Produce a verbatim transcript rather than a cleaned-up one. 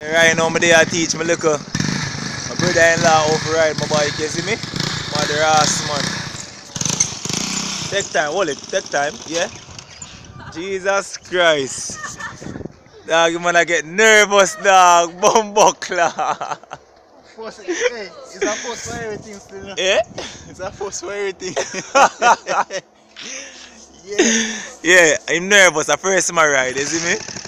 Right now, I'm there to teach my little my brother-in-law how to ride my bike, you see me? Mother ass man. Take time, hold it, take time, yeah? Jesus Christ. Dog, you man, I get nervous, dog. Bumbuckler. Force, hey, it's a force for everything still. Yeah? It's a force for everything. Yeah. Yeah, I'm nervous. The first time I ride, you see me?